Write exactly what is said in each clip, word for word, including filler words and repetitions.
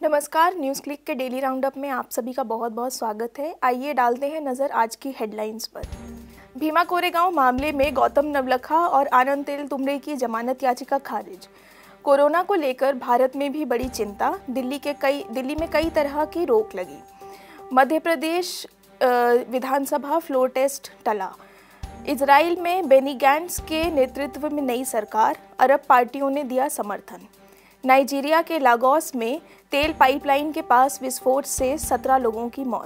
नमस्कार, NewsClick के daily roundup में आप सभी का बहुत बहुत स्वागत है। आइए डालते हैं नज़र आज की हेडलाइंस पर। भीमा कोरेगांव मामले में गौतम नवलखा और आनंद तेलतुंबड़े की जमानत याचिका खारिज। कोरोना को लेकर भारत में भी बड़ी चिंता, दिल्ली के कई दिल्ली में कई तरह की रोक लगी। मध्य प्रदेश विधानसभा फ्लोर टेस्ट टला। इजराइल में बेनी गैंट्स के नेतृत्व में नई सरकार, अरब पार्टियों ने दिया समर्थन। नाइजीरिया के लागोस में तेल पाइपलाइन के पास विस्फोट से सत्रह लोगों की मौत।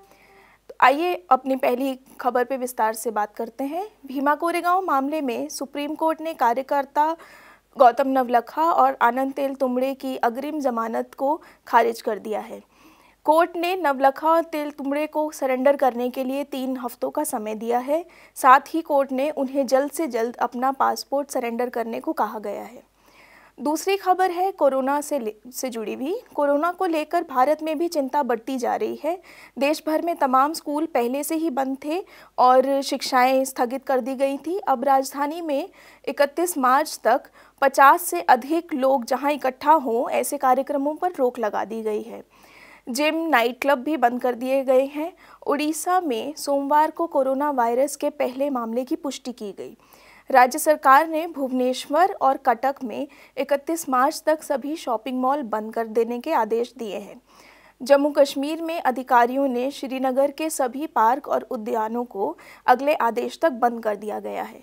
तो आइए अपनी पहली खबर पे विस्तार से बात करते हैं। भीमा कोरेगांव मामले में सुप्रीम कोर्ट ने कार्यकर्ता गौतम नवलखा और आनंद तेलतुंबड़े की अग्रिम जमानत को खारिज कर दिया है। कोर्ट ने नवलखा और तेलतुंबड़े को सरेंडर करने के लिए तीन हफ्तों का समय दिया है। साथ ही कोर्ट ने उन्हें जल्द से जल्द अपना पासपोर्ट सरेंडर करने को कहा गया है। दूसरी खबर है कोरोना से से जुड़ी हुई। कोरोना को लेकर भारत में भी चिंता बढ़ती जा रही है। देश भर में तमाम स्कूल पहले से ही बंद थे और शिक्षाएं स्थगित कर दी गई थी। अब राजधानी में इकतीस मार्च तक पचास से अधिक लोग जहां इकट्ठा हों, ऐसे कार्यक्रमों पर रोक लगा दी गई है। जिम, नाइट क्लब भी बंद कर दिए गए हैं। उड़ीसा में सोमवार को कोरोना वायरस के पहले मामले की पुष्टि की गई। राज्य सरकार ने भुवनेश्वर और कटक में इकतीस मार्च तक सभी शॉपिंग मॉल बंद कर देने के आदेश दिए हैं। जम्मू कश्मीर में अधिकारियों ने श्रीनगर के सभी पार्क और उद्यानों को अगले आदेश तक बंद कर दिया गया है।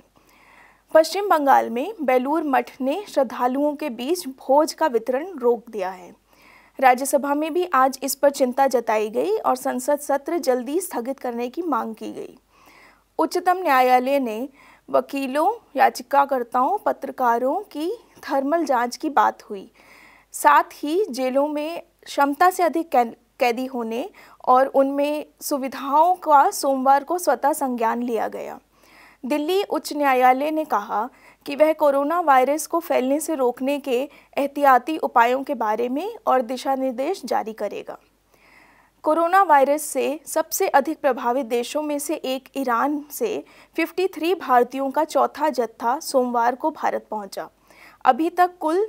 पश्चिम बंगाल में बेलूर मठ ने श्रद्धालुओं के बीच भोज का वितरण रोक दिया है। राज्यसभा में भी आज इस पर चिंता जताई गई और संसद सत्र जल्दी स्थगित करने की मांग की गई। उच्चतम न्यायालय ने वकीलों, याचिकाकर्ताओं, पत्रकारों की थर्मल जांच की बात हुई। साथ ही जेलों में क्षमता से अधिक कैदी होने और उनमें सुविधाओं का सोमवार को स्वतः संज्ञान लिया गया। दिल्ली उच्च न्यायालय ने कहा कि वह कोरोना वायरस को फैलने से रोकने के एहतियाती उपायों के बारे में और दिशा निर्देश जारी करेगा। कोरोना वायरस से सबसे अधिक प्रभावित देशों में से एक ईरान से तिरेपन भारतीयों का चौथा जत्था सोमवार को भारत पहुंचा। अभी तक कुल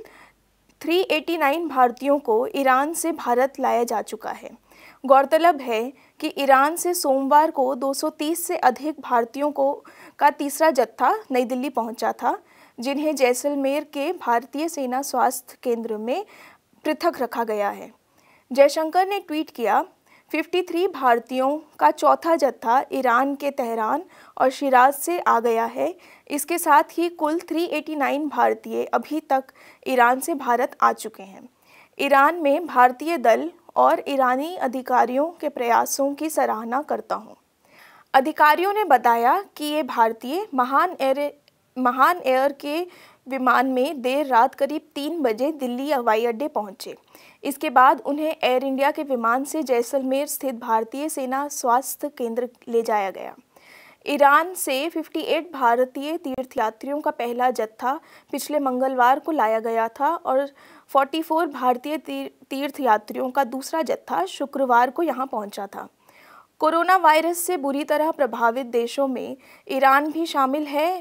तीन सौ नवासी भारतीयों को ईरान से भारत लाया जा चुका है। गौरतलब है कि ईरान से सोमवार को दो सौ तीस से अधिक भारतीयों को का तीसरा जत्था नई दिल्ली पहुंचा था, जिन्हें जैसलमेर के भारतीय सेना स्वास्थ्य केंद्र में पृथक रखा गया है। जयशंकर ने ट्वीट किया, तिरेपन भारतीयों का चौथा जत्था ईरान के तेहरान और शिराज से आ गया है। इसके साथ ही कुल तीन सौ नवासी भारतीय अभी तक ईरान से भारत आ चुके हैं। ईरान में भारतीय दल और ईरानी अधिकारियों के प्रयासों की सराहना करता हूं। अधिकारियों ने बताया कि ये भारतीय महान एयर महान एयर के विमान में देर रात करीब तीन बजे दिल्ली हवाई अड्डे पहुंचे। इसके बाद उन्हें एयर इंडिया के विमान से जैसलमेर स्थित भारतीय सेना स्वास्थ्य केंद्र ले जाया गया। ईरान से अट्ठावन भारतीय तीर्थयात्रियों का पहला जत्था पिछले मंगलवार को लाया गया था और चौवालीस भारतीय तीर्थयात्रियों का दूसरा जत्था शुक्रवार को यहां पहुंचा था। कोरोना वायरस से बुरी तरह प्रभावित देशों में ईरान भी शामिल है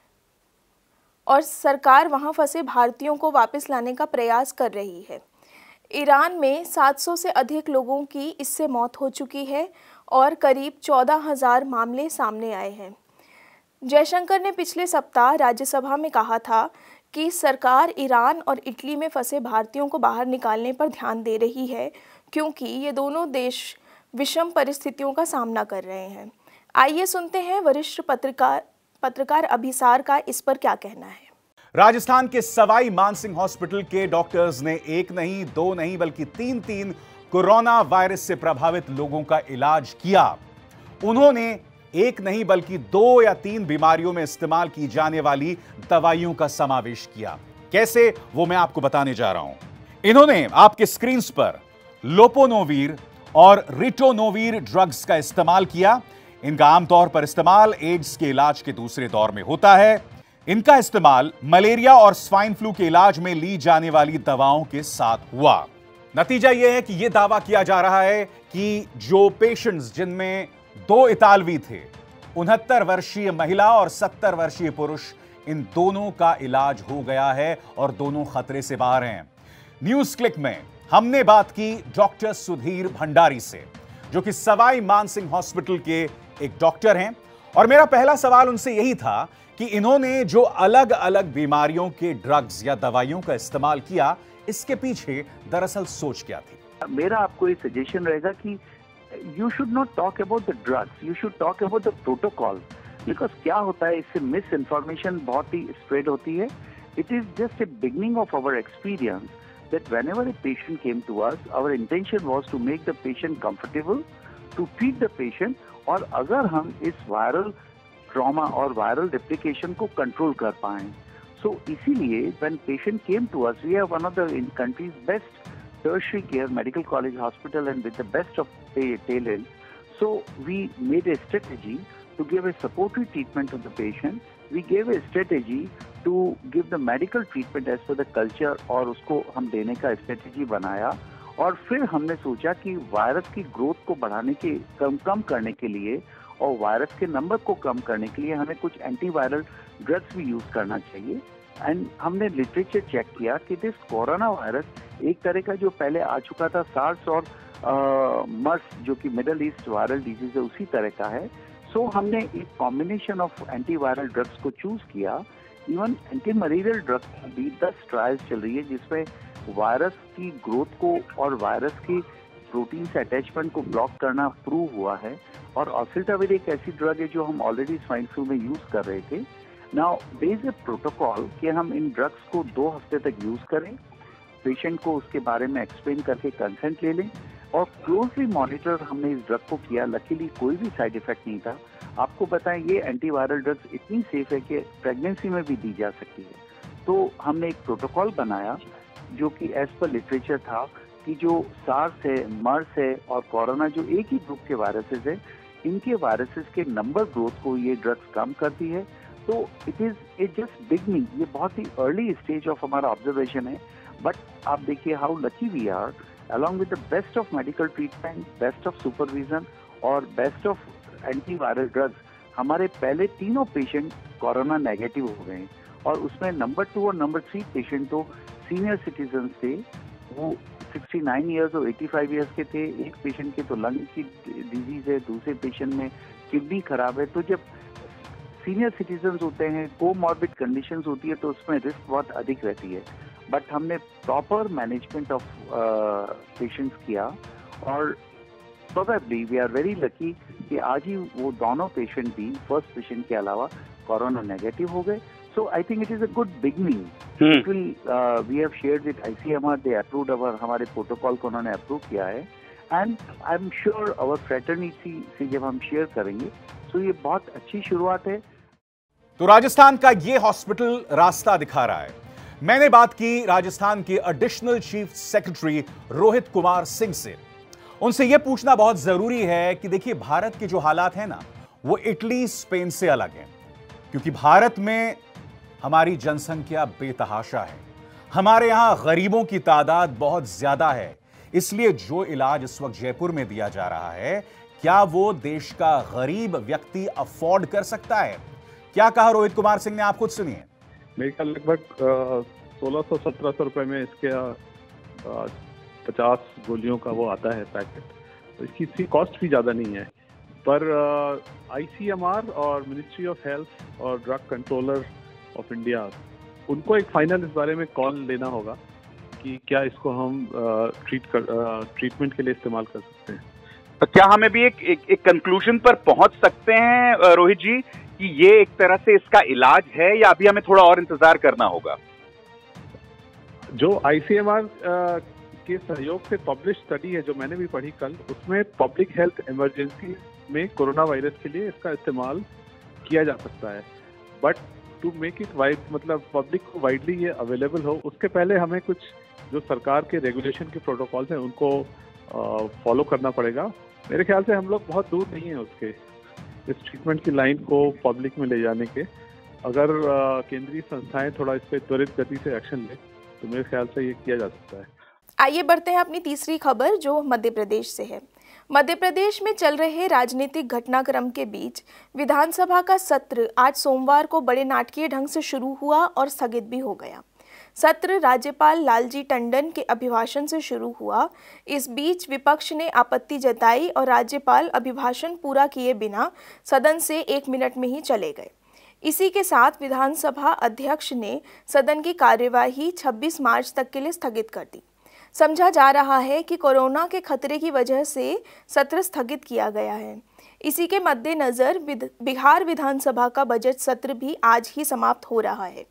और सरकार वहां फंसे भारतीयों को वापस लाने का प्रयास कर रही है। ईरान में सात सौ से अधिक लोगों की इससे मौत हो चुकी है और करीब चौदह हज़ार मामले सामने आए हैं। जयशंकर ने पिछले सप्ताह राज्यसभा में कहा था कि सरकार ईरान और इटली में फंसे भारतीयों को बाहर निकालने पर ध्यान दे रही है, क्योंकि ये दोनों देश विषम परिस्थितियों का सामना कर रहे हैं। आइए सुनते हैं वरिष्ठ पत्रकार पत्रकार अभिसार का इस पर क्या कहना है। राजस्थान के सवाई मानसिंह हॉस्पिटल के डॉक्टर्स ने एक नहीं, दो नहीं, बल्कि तीन तीन कोरोना वायरस से प्रभावित लोगों का इलाज किया। उन्होंने एक नहीं बल्कि दो या तीन बीमारियों में इस्तेमाल की जाने वाली दवाइयों का समावेश किया। कैसे, वो मैं आपको बताने जा रहा हूं। इन्होंने आपके स्क्रीन पर लोपोनोवीर और रिटोनोवीर ड्रग्स का इस्तेमाल किया। इनका आमतौर पर इस्तेमाल एड्स के इलाज के दूसरे दौर में होता है। इनका इस्तेमाल मलेरिया और स्वाइन फ्लू के इलाज में ली जाने वाली दवाओं के साथ हुआ। नतीजा यह है कि यह दावा किया जा रहा है कि जो पेशेंट्स, जिनमें दो इतालवी थे, उनहत्तर वर्षीय महिला और सत्तर वर्षीय पुरुष, इन दोनों का इलाज हो गया है और दोनों खतरे से बाहर हैं। न्यूज़ क्लिक में हमने बात की डॉक्टर सुधीर भंडारी से, जो कि सवाई मानसिंह हॉस्पिटल के एक डॉक्टर हैं। और मेरा पहला सवाल उनसे यही था कि इन्होंने जो अलग अलग बीमारियों के ड्रग्स या दवाइयों का इस्तेमाल किया, इसके पीछे दरअसल सोच क्या थी। मेरा आपको ये सजेशन रहेगा कि you should not talk about the drugs, you should talk about the protocol. Because क्या होता है, इससे मिस इन्फॉर्मेशन बहुत ही स्प्रेड होती है। It is just a beginning of our experience that whenever a patient came to us, our intention was to make the patient comfortable, to treat the patient, और अगर हम इस वायरल ट्रॉमा और viral replication को control कर पाएं। सो इसीलिए when patient came to us, we have one of the in country's best tertiary care medical college hospital and with the best of talent. So we made a strategy to give a supportive treatment to the patient. We gave a strategy to give the medical treatment as per the culture, और उसको हम देने का strategy बनाया। और फिर हमने सोचा कि वायरस की ग्रोथ को बढ़ाने के कम कम करने के लिए और वायरस के नंबर को कम करने के लिए हमें कुछ एंटीवायरल ड्रग्स भी यूज करना चाहिए। एंड हमने लिटरेचर चेक किया कि दिस कोरोना वायरस एक तरह का जो पहले आ चुका था सार्स और मर्स, जो कि मिडल ईस्ट वायरल डिजीज है, उसी तरह का है। सो so, हमने एक कॉम्बिनेशन ऑफ एंटीवायरल ड्रग्स को चूज किया। इवन एंटी मलेरियल ड्रग्स भी दस ट्रायल्स चल रही है, जिसमें वायरस की ग्रोथ को और वायरस की प्रोटीन से अटैचमेंट को ब्लॉक करना प्रूव हुआ है। और ऑसेल्टाविर एक ऐसी ड्रग है जो हम ऑलरेडी स्वाइन फ्लू में यूज कर रहे थे। Now there is a protocol कि हम इन ड्रग्स को दो हफ्ते तक यूज करें, पेशेंट को उसके बारे में एक्सप्लेन करके कंसेंट ले लें, और क्लोजली मॉनिटर हमने इस ड्रग को किया। लकीली कोई भी साइड इफेक्ट नहीं था। आपको बताएं, ये एंटीवायरल ड्रग्स इतनी सेफ है कि प्रेगनेंसी में भी दी जा सकती है। तो हमने एक प्रोटोकॉल बनाया जो कि एज पर लिटरेचर था कि जो सार्स है, मर्स है और कोरोना, जो एक ही ग्रुप के वायरसेस है, इनके वायरसेस के नंबर ग्रोथ को ये ड्रग्स कम करती है। तो it is it just beginning, ये बहुत ही अर्ली स्टेज ऑफ हमारा ऑब्जर्वेशन है। बट आप देखिए how lucky we are, along with the best of medical treatment, best of supervision और best of antiviral drugs, हमारे पहले तीनों पेशेंट कोरोना नेगेटिव हो गए। और उसमें नंबर टू और नंबर थ्री पेशेंट तो सीनियर सिटीजन थे, वो उनहत्तर इयर्स और पचासी इयर्स के थे। एक पेशेंट के तो लंग की डिजीज है, दूसरे पेशेंट में किडनी खराब है। तो जब सीनियर सिटीजन होते हैं, कोमॉर्बिड कंडीशंस होती है, तो उसमें रिस्क बहुत अधिक रहती है। बट हमने प्रॉपर मैनेजमेंट ऑफ पेशेंट्स किया, और probably we are very lucky कि आज ही वो दोनों पेशेंट भी फर्स्ट पेशेंट के अलावा कोरोना नेगेटिव हो गए। So I think it is a good beginning. We have shared with ICMR, they approved our, हमारे प्रोटोकॉल को उन्होंने अप्रूव किया है। And I am sure our fraternity से जब हम शेयर करेंगे, तो ये बहुत अच्छी शुरुआत है। तो राजस्थान का ये हॉस्पिटल रास्ता दिखा रहा है। मैंने बात की राजस्थान के additional chief secretary Rohit Kumar Singh से। उनसे यह पूछना बहुत जरूरी है कि देखिए, भारत के जो हालात हैं ना, वो इटली, स्पेन से अलग हैं, क्योंकि भारत में हमारी जनसंख्या बेतहाशा है। हमारे यहां गरीबों की तादाद बहुत ज्यादा है। इसलिए जो इलाज इस वक्त जयपुर में दिया जा रहा है, क्या वो देश का गरीब व्यक्ति अफोर्ड कर सकता है? क्या कहा रोहित कुमार सिंह ने, आप खुद सुनिए। मेरे ख्याल लगभग सोलह सौ सत्रह सौ रुपए में इसके पचास गोलियों का वो आता है पैकेट, तो इसकी इसकी कॉस्ट भी ज़्यादा नहीं है। पर आईसीएमआर और मिनिस्ट्री ऑफ हेल्थ और ड्रग कंट्रोलर ऑफ इंडिया, उनको एक फाइनल इस बारे में कॉल लेना होगा कि क्या इसको हम ट्रीट कर ट्रीटमेंट के लिए इस्तेमाल कर सकते हैं। तो क्या हमें भी एक एक, एक कंक्लूजन पर पहुंच सकते हैं रोहित जी कि ये एक तरह से इसका इलाज है, या अभी हमें थोड़ा और इंतजार करना होगा? जो आईसीएमआर के सहयोग से पब्लिश स्टडी है, जो मैंने भी पढ़ी कल, उसमें पब्लिक हेल्थ इमरजेंसी में कोरोना वायरस के लिए इसका इस्तेमाल किया जा सकता है। But to make it wide, मतलब पब्लिक को वाइडली ये अवेलेबल हो, उसके पहले हमें कुछ जो सरकार के रेगुलेशन के प्रोटोकॉल्स हैं उनको फॉलो करना पड़ेगा। मेरे ख्याल से हम लोग बहुत दूर नहीं है उसके, इस ट्रीटमेंट की लाइन को पब्लिक में ले जाने के। अगर केंद्रीय संस्थाएं थोड़ा इस पर त्वरित गति से एक्शन ले, तो मेरे ख्याल से ये किया जा सकता है। आइए बढ़ते हैं अपनी तीसरी खबर, जो मध्य प्रदेश से है। मध्य प्रदेश में चल रहे राजनीतिक घटनाक्रम के बीच विधानसभा का सत्र आज सोमवार को बड़े नाटकीय ढंग से शुरू हुआ और स्थगित भी हो गया। सत्र राज्यपाल लालजी टंडन के अभिभाषण से शुरू हुआ। इस बीच विपक्ष ने आपत्ति जताई और राज्यपाल अभिभाषण पूरा किए बिना सदन से एक मिनट में ही चले गए। इसी के साथ विधानसभा अध्यक्ष ने सदन की कार्यवाही छब्बीस मार्च तक के लिए स्थगित कर दी। समझा जा रहा है कि कोरोना के खतरे की वजह से सत्र स्थगित किया गया है। इसी के मद्देनज़र बिहार विधानसभा का बजट सत्र भी आज ही समाप्त हो रहा है।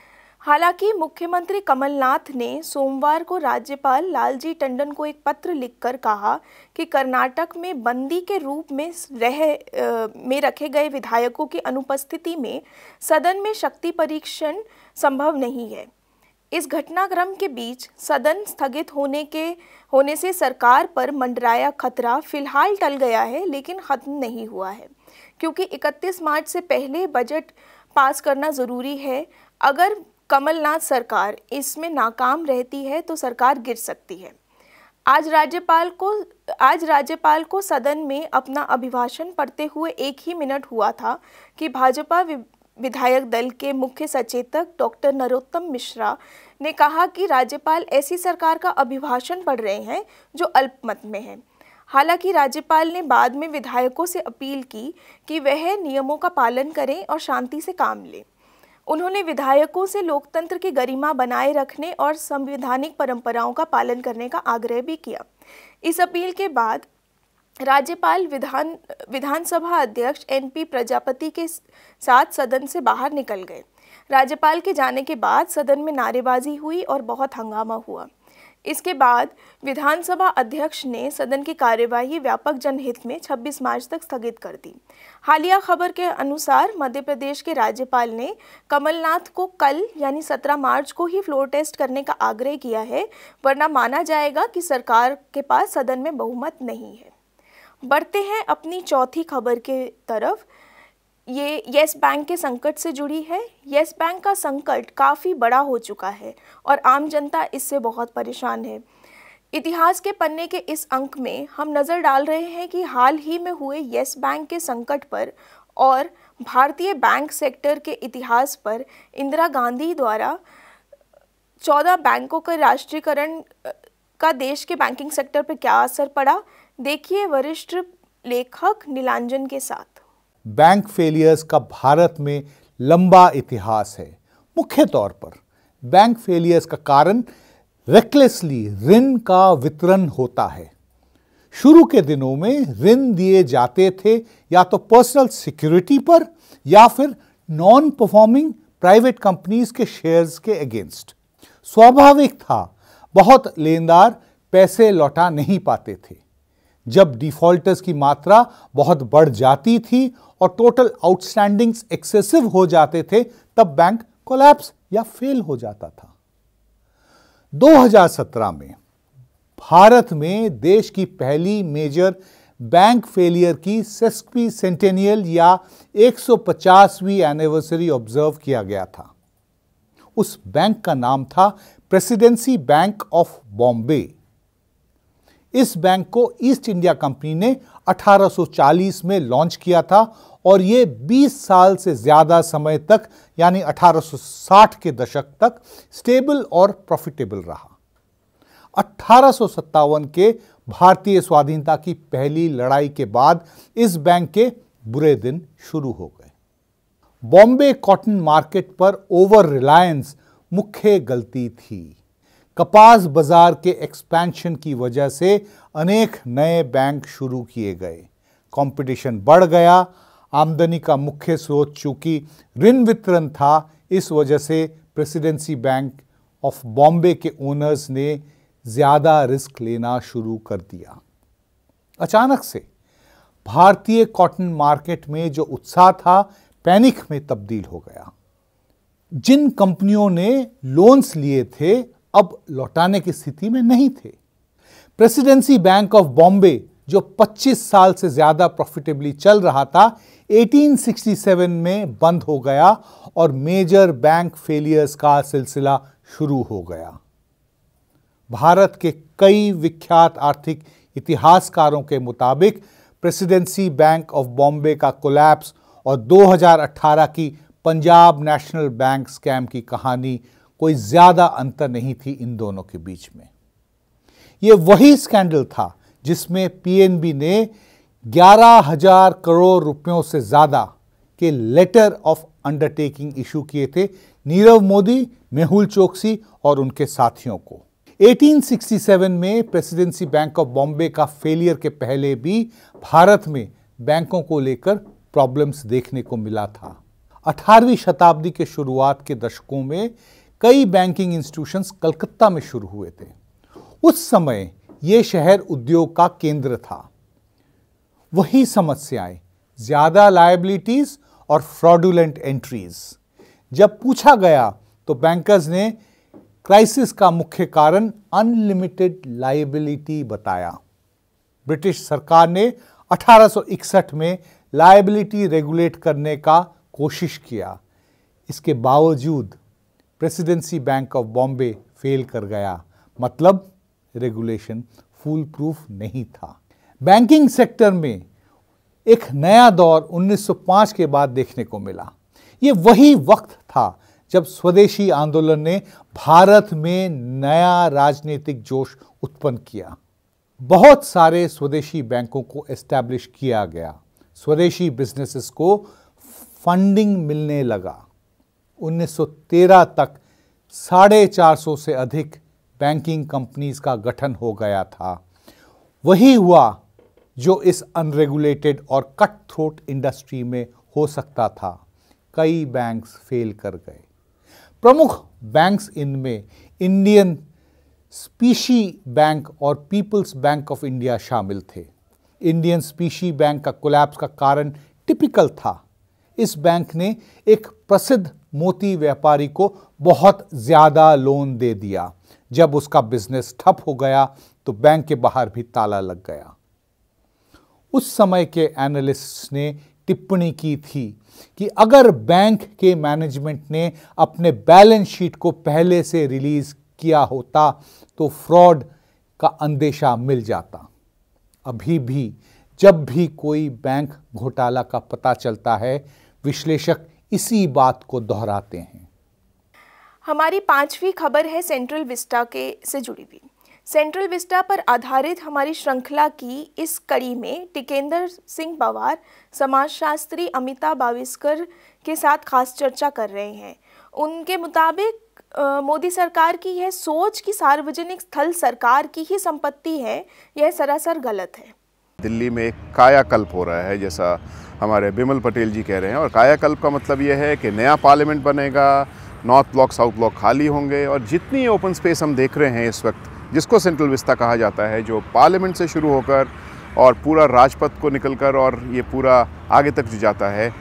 हालांकि मुख्यमंत्री कमलनाथ ने सोमवार को राज्यपाल लालजी टंडन को एक पत्र लिखकर कहा कि कर्नाटक में बंदी के रूप में रह में रखे गए विधायकों की अनुपस्थिति में सदन में शक्ति परीक्षण संभव नहीं है। इस घटनाक्रम के बीच सदन स्थगित होने के होने से सरकार पर मंडराया खतरा फिलहाल टल गया है, लेकिन खत्म नहीं हुआ है, क्योंकि इकतीस मार्च से पहले बजट पास करना ज़रूरी है। अगर कमलनाथ सरकार इसमें नाकाम रहती है तो सरकार गिर सकती है। आज राज्यपाल को आज राज्यपाल को सदन में अपना अभिभाषण पढ़ते हुए एक ही मिनट हुआ था कि भाजपा विधायक दल के मुख्य सचेतक डॉक्टर नरोत्तम मिश्रा ने कहा कि राज्यपाल ऐसी सरकार का अभिभाषण पढ़ रहे हैं जो अल्पमत में है। हालांकि राज्यपाल ने बाद में विधायकों से अपील की कि वह नियमों का पालन करें और शांति से काम लें। उन्होंने विधायकों से लोकतंत्र की गरिमा बनाए रखने और संवैधानिक परंपराओं का पालन करने का आग्रह भी किया। इस अपील के बाद राज्यपाल विधान विधानसभा अध्यक्ष एन पी प्रजापति के साथ सदन से बाहर निकल गए। राज्यपाल के जाने के बाद सदन में नारेबाजी हुई और बहुत हंगामा हुआ। इसके बाद विधानसभा अध्यक्ष ने सदन की कार्यवाही व्यापक जनहित में छब्बीस मार्च तक स्थगित कर दी। हालिया खबर के अनुसार मध्य प्रदेश के राज्यपाल ने कमलनाथ को कल यानी सत्रह मार्च को ही फ्लोर टेस्ट करने का आग्रह किया है, वरना माना जाएगा कि सरकार के पास सदन में बहुमत नहीं है। बढ़ते हैं अपनी चौथी खबर के तरफ। ये येस बैंक के संकट से जुड़ी है। येस बैंक का संकट काफ़ी बड़ा हो चुका है और आम जनता इससे बहुत परेशान है। इतिहास के पन्ने के इस अंक में हम नज़र डाल रहे हैं कि हाल ही में हुए येस बैंक के संकट पर और भारतीय बैंक सेक्टर के इतिहास पर इंदिरा गांधी द्वारा चौदह बैंकों के राष्ट्रीयकरण का देश के बैंकिंग सेक्टर पर क्या असर पड़ा, देखिए वरिष्ठ लेखक नीलांजन के साथ। बैंक फेलियर्स का भारत में लंबा इतिहास है। मुख्य तौर पर बैंक फेलियर्स का कारण रेकलेसली ऋण का वितरण होता है। शुरू के दिनों में ऋण दिए जाते थे या तो पर्सनल सिक्योरिटी पर या फिर नॉन परफॉर्मिंग प्राइवेट कंपनीज के शेयर्स के अगेंस्ट। स्वाभाविक था, बहुत लेनदार पैसे लौटा नहीं पाते थे। जब डिफॉल्टर्स की मात्रा बहुत बढ़ जाती थी और टोटल आउटस्टैंडिंग्स एक्सेसिव हो जाते थे, तब बैंक कोलैप्स या फेल हो जाता था। दो हज़ार सत्रह में भारत में देश की पहली मेजर बैंक फेलियर की सेस्क्वी सेंटेनियल या एक सौ पचासवीं एनिवर्सरी ऑब्जर्व किया गया था। उस बैंक का नाम था प्रेसिडेंसी बैंक ऑफ बॉम्बे। इस बैंक को ईस्ट इंडिया कंपनी ने अठारह सौ चालीस में लॉन्च किया था और ये बीस साल से ज़्यादा समय तक यानी अठारह सौ साठ के दशक तक स्टेबल और प्रॉफिटेबल रहा। अठारह सौ सत्तावन के भारतीय स्वाधीनता की पहली लड़ाई के बाद इस बैंक के बुरे दिन शुरू हो गए। बॉम्बे कॉटन मार्केट पर ओवर रिलायंस मुख्य गलती थी। कपास बाजार के एक्सपेंशन की वजह से अनेक नए बैंक शुरू किए गए। कंपटीशन बढ़ गया। आमदनी का मुख्य स्रोत चूंकि ऋण वितरण था, इस वजह से प्रेसिडेंसी बैंक ऑफ बॉम्बे के ओनर्स ने ज़्यादा रिस्क लेना शुरू कर दिया। अचानक से भारतीय कॉटन मार्केट में जो उत्साह था, पैनिक में तब्दील हो गया। जिन कंपनियों ने लोन्स लिए थे, अब लौटाने की स्थिति में नहीं थे। प्रेसिडेंसी बैंक ऑफ बॉम्बे जो पच्चीस साल से ज्यादा प्रॉफिटेबली चल रहा था, अठारह सौ सरसठ में बंद हो गया और मेजर बैंक फेलियर्स का सिलसिला शुरू हो गया। भारत के कई विख्यात आर्थिक इतिहासकारों के मुताबिक प्रेसिडेंसी बैंक ऑफ बॉम्बे का कोलैप्स और दो हज़ार अठारह की पंजाब नेशनल बैंक स्कैम की कहानी कोई ज्यादा अंतर नहीं थी इन दोनों के बीच में। यह वही स्कैंडल था जिसमें पीएनबी ने ग्यारह हजार करोड़ रुपयों से ज्यादा के लेटर ऑफ अंडरटेकिंग इशू किए थे नीरव मोदी, मेहुल चोकसी और उनके साथियों को। अठारह सौ सरसठ में प्रेसिडेंसी बैंक ऑफ बॉम्बे का फेलियर के पहले भी भारत में बैंकों को लेकर प्रॉब्लम्स देखने को मिला था। अठारहवीं शताब्दी के शुरुआत के दशकों में कई बैंकिंग इंस्टीट्यूशंस कलकत्ता में शुरू हुए थे। उस समय यह शहर उद्योग का केंद्र था। वही समस्याएं, ज्यादा लायबिलिटीज और फ्रॉडुलेंट एंट्रीज। जब पूछा गया तो बैंकर्स ने क्राइसिस का मुख्य कारण अनलिमिटेड लायबिलिटी बताया। ब्रिटिश सरकार ने अठारह सौ इकसठ में लायबिलिटी रेगुलेट करने का कोशिश किया। इसके बावजूद Presidency Bank of Bombay fail कर गया, मतलब रेगुलेशन फूल प्रूफ नहीं था। बैंकिंग सेक्टर में एक नया दौर उन्नीस सौ पाँच के बाद देखने को मिला। ये वही वक्त था जब स्वदेशी आंदोलन ने भारत में नया राजनीतिक जोश उत्पन्न किया। बहुत सारे स्वदेशी बैंकों को एस्टैब्लिश किया गया। स्वदेशी बिजनेसेस को फंडिंग मिलने लगा। उन्नीस सौ तेरह तक साढ़े चार सौ से अधिक बैंकिंग कंपनीज का गठन हो गया था। वही हुआ जो इस अनरेगुलेटेड और कट थ्रोट इंडस्ट्री में हो सकता था। कई बैंक्स फेल कर गए। प्रमुख बैंक्स इनमें इंडियन स्पीशी बैंक और पीपल्स बैंक ऑफ इंडिया शामिल थे। इंडियन स्पीशी बैंक का कोलैप्स का कारण टिपिकल था। इस बैंक ने एक प्रसिद्ध मोती व्यापारी को बहुत ज्यादा लोन दे दिया। जब उसका बिजनेस ठप हो गया तो बैंक के बाहर भी ताला लग गया। उस समय के एनालिस्ट्स ने टिप्पणी की थी कि अगर बैंक के मैनेजमेंट ने अपने बैलेंस शीट को पहले से रिलीज किया होता तो फ्रॉड का अंदेशा मिल जाता। अभी भी जब भी कोई बैंक घोटाला का पता चलता है, विश्लेषक इसी बात को दोहराते हैं। हमारी पांचवी खबर है सेंट्रल विस्टा के से जुड़ी हुई। सेंट्रल विस्टा पर आधारित हमारी श्रृंखला की इस कड़ी में टिकेंद्र सिंह पवार समाजशास्त्री अमिता बाविस्कर के साथ खास चर्चा कर रहे हैं। उनके मुताबिक मोदी सरकार की यह सोच कि सार्वजनिक स्थल सरकार की ही संपत्ति है, यह सरासर गलत है। दिल्ली में एक कायाकल्प हो रहा है, जैसा हमारे बिमल पटेल जी कह रहे हैं, और कायाकल्प का मतलब यह है कि नया पार्लियामेंट बनेगा, नॉर्थ ब्लॉक साउथ ब्लॉक खाली होंगे, और जितनी ओपन स्पेस हम देख रहे हैं इस वक्त, जिसको सेंट्रल विस्टा कहा जाता है, जो पार्लियामेंट से शुरू होकर और पूरा राजपथ को निकलकर और ये पूरा आगे तक जो जाता है,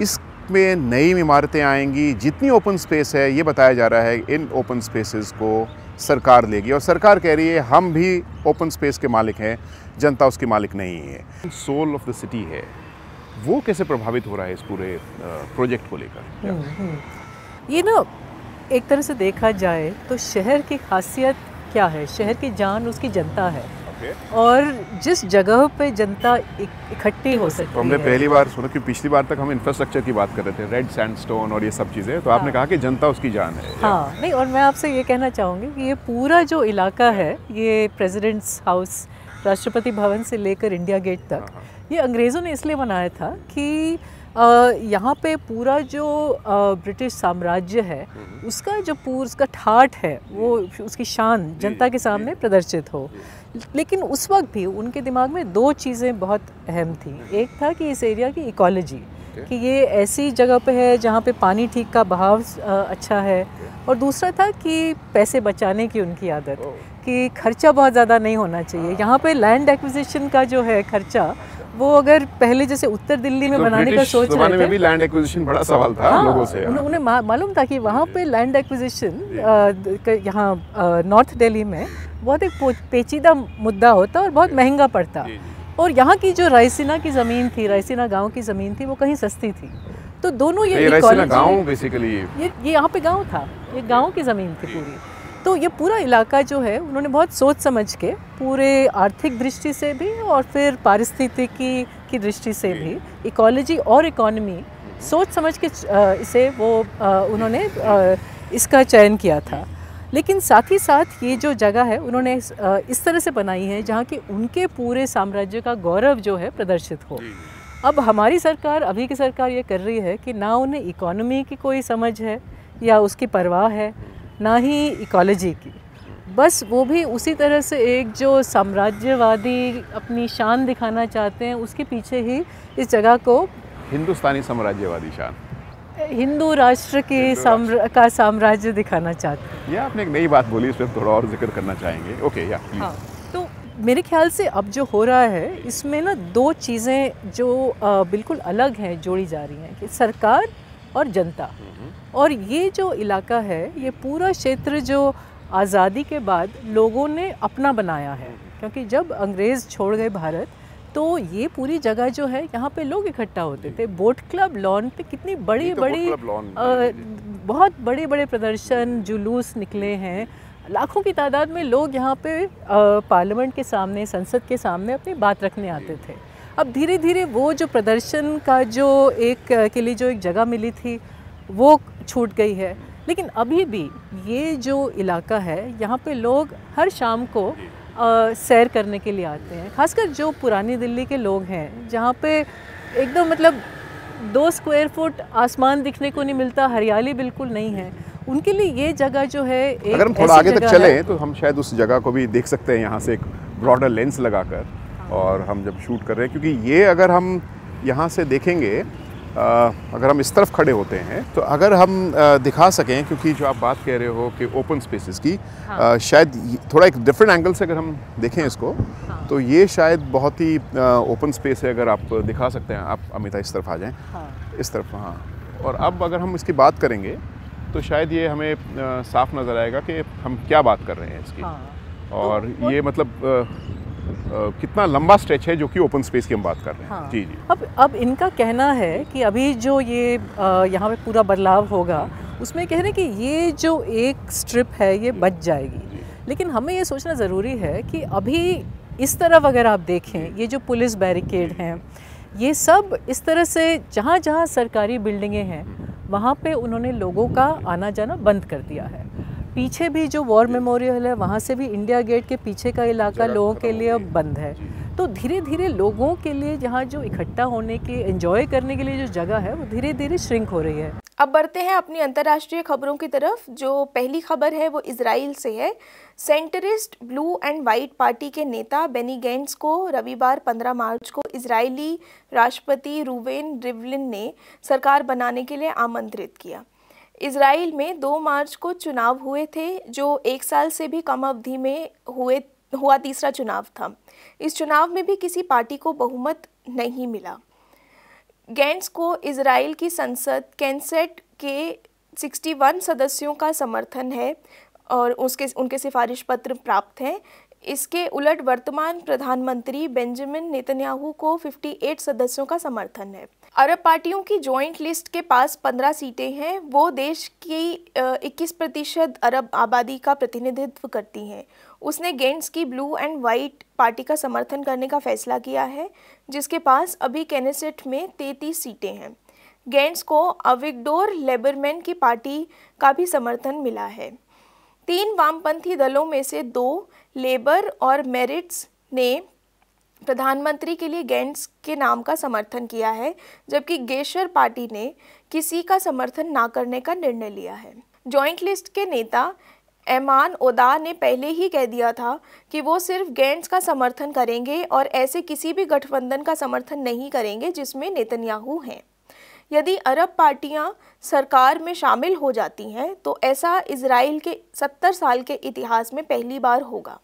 इसमें नई इमारतें आएंगी। जितनी ओपन स्पेस है, ये बताया जा रहा है इन ओपन स्पेसेस को सरकार लेगी, और सरकार कह रही है हम भी ओपन स्पेस के मालिक हैं, जनता उसकी मालिक नहीं है। सोल ऑफ द सिटी है, वो कैसे प्रभावित हो रहा है इस पूरे प्रोजेक्ट को लेकर? ये ना एक तरह से देखा जाए तो शहर की खासियत क्या है, शहर की जान उसकी जनता है। okay. और जिस जगह पे जनता इकट्ठी हो सकती है। तो हमने पहली बार सुना कि पिछली बार तक हम इंफ्रास्ट्रक्चर की बात कर रहे थे, रेड सैंडस्टोन और ये सब चीज़ें, तो आपने हाँ। कहा कि जनता उसकी जान है। हाँ, नहीं, और मैं आपसे ये कहना चाहूँगी कि ये पूरा जो इलाका है, ये प्रेसिडेंट्स हाउस, राष्ट्रपति भवन से लेकर इंडिया गेट तक, ये अंग्रेज़ों ने इसलिए बनाया था कि यहाँ पे पूरा जो ब्रिटिश साम्राज्य है, उसका जो पूरा उसका ठाठ है, वो उसकी शान जनता के सामने प्रदर्शित हो। लेकिन उस वक्त भी उनके दिमाग में दो चीज़ें बहुत अहम थी। एक था कि इस एरिया की इकोलॉजी, कि ये ऐसी जगह पे है जहाँ पे पानी ठीक का बहाव अच्छा है, और दूसरा था कि पैसे बचाने की उनकी आदत, कि खर्चा बहुत ज़्यादा नहीं होना चाहिए। यहाँ पे लैंड एक्विजिशन का जो है खर्चा, वो अगर पहले जैसे उत्तर दिल्ली में तो बनाने का सोच रहे थे, में भी लैंड एक्विजिशन बड़ा सवाल था। हाँ, लोगों से उन्हें मालूम था कि वहाँ पे लैंड एक्विजिशन यहाँ नॉर्थ दिल्ली में बहुत एक पेचीदा मुद्दा होता और बहुत महंगा पड़ता। और यहाँ की जो रायसीना की ज़मीन थी, रायसीना गांव की ज़मीन थी, वो कहीं सस्ती थी। तो दोनों ये रायसीना गांव बेसिकली ये ये यहाँ पे गांव था, ये गांव की ज़मीन थी पूरी। तो ये पूरा इलाका जो है, उन्होंने बहुत सोच समझ के पूरे आर्थिक दृष्टि से भी और फिर पारिस्थितिकी की दृष्टि से भी, इकोलॉजी और इकोनॉमी सोच समझ के इसे वो उन्होंने इसका चयन किया था। लेकिन साथ ही साथ ये जो जगह है उन्होंने इस, इस तरह से बनाई है जहाँ कि उनके पूरे साम्राज्य का गौरव जो है प्रदर्शित हो। अब हमारी सरकार, अभी की सरकार ये कर रही है कि ना उन्हें इकोनॉमी की कोई समझ है या उसकी परवाह है, ना ही इकोलॉजी की। बस वो भी उसी तरह से एक जो साम्राज्यवादी अपनी शान दिखाना चाहते हैं, उसके पीछे ही इस जगह को हिंदुस्तानी साम्राज्यवादी शान, हिंदू राष्ट्र के साम्र, का साम्राज्य दिखाना चाहते हैं। ये आपने एक नई बात बोली, इस पर थोड़ा और जिक्र करना चाहेंगे। ओके या हाँ, तो मेरे ख्याल से अब जो हो रहा है इसमें ना दो चीज़ें जो आ, बिल्कुल अलग हैं जोड़ी जा रही हैं कि सरकार और जनता। और ये जो इलाका है, ये पूरा क्षेत्र जो आज़ादी के बाद लोगों ने अपना बनाया है, क्योंकि जब अंग्रेज़ छोड़ गए भारत तो ये पूरी जगह जो है यहाँ पे लोग इकट्ठा होते थे। बोट क्लब लॉन पे कितनी बड़ी बड़ी आ, बहुत बड़े बड़े प्रदर्शन, जुलूस निकले हैं। लाखों की तादाद में लोग यहाँ पे पार्लियामेंट के सामने, संसद के सामने अपनी बात रखने आते थे। अब धीरे धीरे वो जो प्रदर्शन का जो एक के लिए जो एक जगह मिली थी वो छूट गई है। लेकिन अभी भी ये जो इलाका है यहाँ पे लोग हर शाम को आ, सैर करने के लिए आते हैं। खासकर जो पुरानी दिल्ली के लोग हैं जहाँ पे एकदम मतलब दो स्क्वायर फुट आसमान दिखने को नहीं मिलता, हरियाली बिल्कुल नहीं है, उनके लिए ये जगह जो है एक अगर हम थोड़ा आगे तक चलें तो हम शायद उस जगह को भी देख सकते हैं यहाँ से एक ब्रॉडर लेंस लगाकर। और हम जब शूट कर रहे हैं, क्योंकि ये अगर हम यहाँ से देखेंगे, आ, अगर हम इस तरफ खड़े होते हैं तो अगर हम आ, दिखा सकें, क्योंकि जो आप बात कह रहे हो कि ओपन स्पेसेस की, हाँ। आ, शायद थोड़ा एक डिफरेंट एंगल से अगर हम देखें इसको, हाँ। तो ये शायद बहुत ही ओपन स्पेस है। अगर आप दिखा सकते हैं, आप अमिता इस तरफ आ जाएं, हाँ। इस तरफ, हाँ। और अब अगर हम इसकी बात करेंगे तो शायद ये हमें आ, साफ नज़र आएगा कि हम क्या बात कर रहे हैं इसकी, हाँ। और तो, ये मतलब आ, Uh, कितना लंबा स्ट्रेच है जो कि ओपन स्पेस की हम बात कर रहे हैं। हाँ। जी जी। अब अब इनका कहना है कि अभी जो ये यहाँ पे पूरा बदलाव होगा उसमें कह रहे हैं कि ये जो एक स्ट्रिप है ये बच जाएगी। लेकिन हमें ये सोचना ज़रूरी है कि अभी इस तरफ अगर आप देखें, ये जो पुलिस बैरिकेड हैं, ये सब इस तरह से जहाँ जहाँ सरकारी बिल्डिंगें हैं वहाँ पे उन्होंने लोगों का आना जाना बंद कर दिया है। पीछे भी जो वॉर मेमोरियल है वहाँ से भी इंडिया गेट के पीछे का इलाका लोगों के लिए अब बंद है। तो धीरे धीरे लोगों के लिए जहाँ जो इकट्ठा होने की, एंजॉय करने के लिए जो जगह है वो धीरे धीरे श्रिंक हो रही है। अब बढ़ते हैं अपनी अंतर्राष्ट्रीय खबरों की तरफ। जो पहली खबर है वो इजराइल से है। Centrist Blue and White party के नेता बेनी गैंट्स को रविवार पंद्रह मार्च को इजरायली राष्ट्रपति रूवेन रिवलिन ने सरकार बनाने के लिए आमंत्रित किया। इजराइल में दो मार्च को चुनाव हुए थे, जो एक साल से भी कम अवधि में हुए हुआ तीसरा चुनाव था। इस चुनाव में भी किसी पार्टी को बहुमत नहीं मिला। गैंट्स को इजराइल की संसद कैंसेट के इकसठ सदस्यों का समर्थन है और उसके उनके सिफारिश पत्र प्राप्त हैं। इसके उलट वर्तमान प्रधानमंत्री बेंजामिन नेतन्याहू को अट्ठावन सदस्यों का समर्थन है। अरब पार्टियों की जॉइंट लिस्ट के पास पंद्रह सीटें हैं। वो देश की इक्कीस प्रतिशत अरब आबादी का प्रतिनिधित्व करती हैं। उसने गेंट्स की ब्लू एंड वाइट पार्टी का समर्थन करने का फैसला किया है, जिसके पास अभी कैनेसेट में तैंतीस सीटें हैं। गेंट्स को अविगडोर लेबरमैन की पार्टी का भी समर्थन मिला है। तीन वामपंथी दलों में से दो, लेबर और मेरिट्स, ने प्रधानमंत्री के लिए गेंट्स के नाम का समर्थन किया है, जबकि गेशर पार्टी ने किसी का समर्थन ना करने का निर्णय लिया है। जॉइंट लिस्ट के नेता एमान ओदा ने पहले ही कह दिया था कि वो सिर्फ गेंट्स का समर्थन करेंगे और ऐसे किसी भी गठबंधन का समर्थन नहीं करेंगे जिसमें नेतन्याहू हैं। यदि अरब पार्टियां सरकार में शामिल हो जाती हैं तो ऐसा इजराइल के सत्तर साल के इतिहास में पहली बार होगा।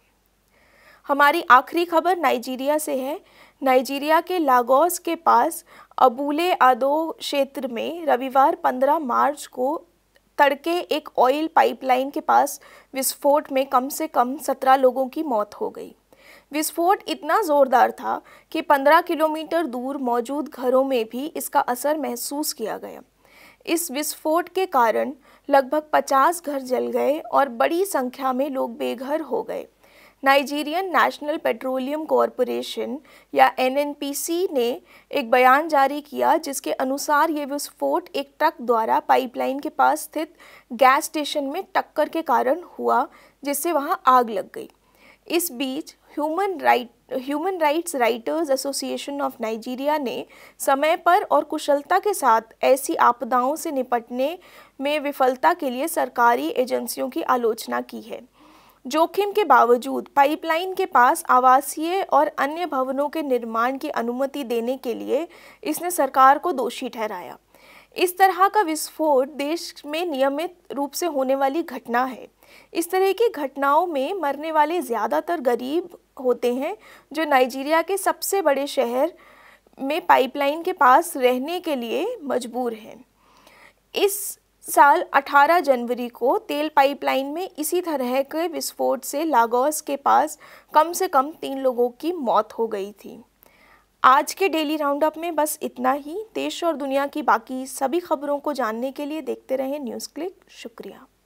हमारी आखिरी खबर नाइजीरिया से है। नाइजीरिया के लागोस के पास अबूले आदो क्षेत्र में रविवार पंद्रह मार्च को तड़के एक ऑयल पाइपलाइन के पास विस्फोट में कम से कम सत्रह लोगों की मौत हो गई। विस्फोट इतना ज़ोरदार था कि पंद्रह किलोमीटर दूर मौजूद घरों में भी इसका असर महसूस किया गया। इस विस्फोट के कारण लगभग पचास घर जल गए और बड़ी संख्या में लोग बेघर हो गए। नाइजीरियन नेशनल पेट्रोलियम कॉरपोरेशन या एन एन पी सी ने एक बयान जारी किया जिसके अनुसार ये विस्फोट एक ट्रक द्वारा पाइपलाइन के पास स्थित गैस स्टेशन में टक्कर के कारण हुआ, जिससे वहां आग लग गई। इस बीच human right human rights writers association of Nigeria ने समय पर और कुशलता के साथ ऐसी आपदाओं से निपटने में विफलता के लिए सरकारी एजेंसियों की आलोचना की है। जोखिम के बावजूद पाइपलाइन के पास आवासीय और अन्य भवनों के निर्माण की अनुमति देने के लिए इसने सरकार को दोषी ठहराया। इस तरह का विस्फोट देश में नियमित रूप से होने वाली घटना है। इस तरह की घटनाओं में मरने वाले ज़्यादातर गरीब होते हैं जो नाइजीरिया के सबसे बड़े शहर में पाइपलाइन के पास रहने के लिए मजबूर हैं। इस साल अठारह जनवरी को तेल पाइपलाइन में इसी तरह के विस्फोट से लागोस के पास कम से कम तीन लोगों की मौत हो गई थी। आज के डेली राउंडअप में बस इतना ही। देश और दुनिया की बाकी सभी खबरों को जानने के लिए देखते रहें न्यूज़ क्लिक। शुक्रिया।